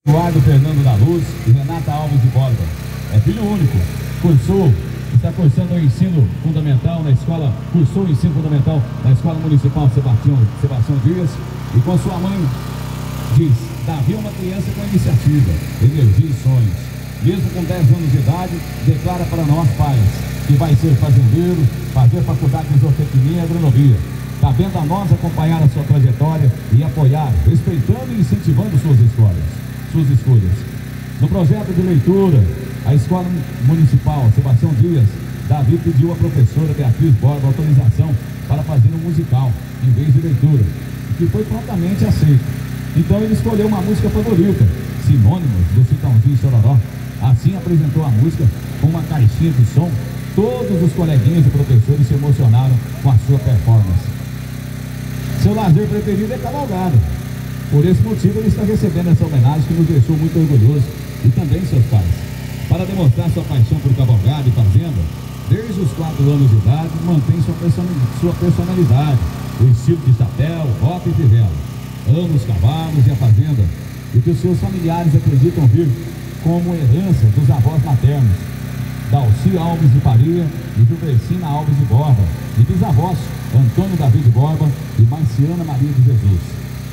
Eduardo Fernando da Luz e Renata Alves de Borba. É filho único, está cursando o ensino fundamental na escola, cursou o ensino fundamental na Escola Municipal Sebastião Dias, e com sua mãe diz: Davi é uma criança com iniciativa, energia e sonhos. Mesmo com 10 anos de idade, declara para nós pais que vai ser fazendeiro, fazer faculdade de zootecnia e agronomia. Cabendo a nós acompanhar a sua trajetória e apoiar, respeitando e incentivando suas escolhas. No projeto de leitura, a Escola Municipal Sebastião Dias, Davi pediu à professora Beatriz Borba autorização para fazer um musical, em vez de leitura, que foi prontamente aceito. Então ele escolheu uma música favorita, Sinônimos, do Chitãozinho Chororó. Assim apresentou a música com uma caixinha de som. Todos os coleguinhas e professores se emocionaram com a sua performance. Seu lazer preferido é cavalgada. Por esse motivo ele está recebendo essa homenagem que nos deixou muito orgulhoso, e também seus pais. Para demonstrar sua paixão por cavalgada e fazenda, desde os 4 anos de idade, mantém sua personalidade, o estilo de chapéu, bota e fivela. Ama os cavalos e a fazenda, e que os seus familiares acreditam vir como herança dos avós maternos, Dalci Alves de Faria e Gilbercina Alves de Borba, e bisavós Antônio Davi de Borba e Marciana Maria de Jesus.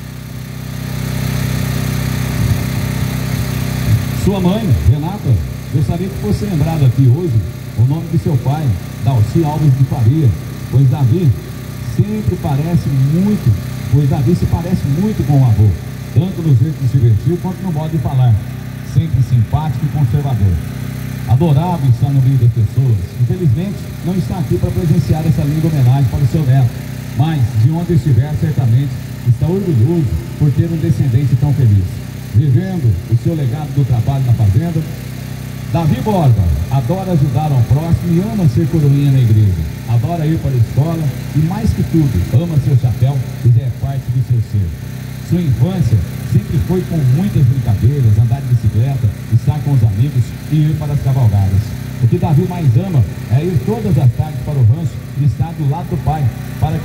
Sua mãe, Renata, gostaria que fosse lembrado aqui hoje o nome de seu pai, Dalci Alves de Faria, pois Davi se parece muito com o avô, tanto no jeito de se vestir quanto no modo de falar, sempre simpático e conservador. Adorável estar no meio das pessoas. Infelizmente, não está aqui para presenciar essa linda homenagem para o seu neto, mas de onde estiver, certamente está orgulhoso por ter um descendente tão feliz. Vivendo o seu legado do trabalho na fazenda, Davi Borba adora ajudar ao próximo e ama ser coroinha na igreja. Adora ir para a escola e, mais que tudo, ama seu chapéu e já é parte do seu ser. Sua infância sempre foi com muitas brincadeiras, andar de bicicleta, estar com os amigos e ir para as cavalgadas. O que Davi mais ama é ir todas as tardes para o rancho e estar do lado do pai, para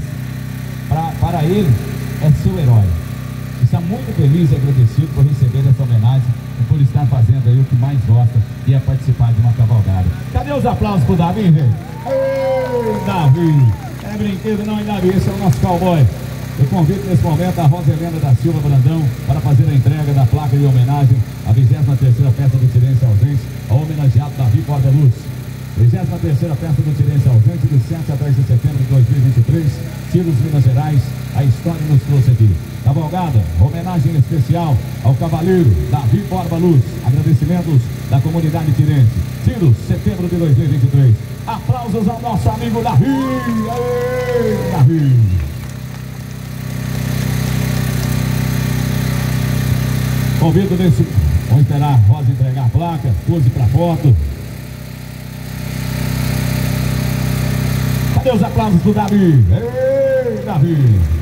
ele é seu herói. Está muito feliz e agradecido por receber essa homenagem e por estar fazendo aí o que mais gosta, e é participar de uma cavalgada. Cadê os aplausos pro Davi, gente? Ei, Davi! É brinquedo não, hein, Davi? Esse é o nosso cowboy. Eu convido nesse momento a Rosa Helena da Silva Brandão para fazer a entrega da placa de homenagem à 23ª Festa do Tirense Ausente, ao homenageado Davi Borba Luz. 23ª Festa do Tirense Ausente, de 7 a 10 de setembro de 2023, Tiros, Minas Gerais. A história nos trouxe aqui. Cavalgada, homenagem especial ao cavaleiro Davi Borba Luz. Agradecimentos da comunidade tirense. Tiros, setembro de 2023. Aplausos ao nosso amigo Davi. Aê, Davi! Convido nesse... Vamos esperar a Rosa entregar a placa, pose para foto. Cadê os aplausos do Davi? Ei, Davi!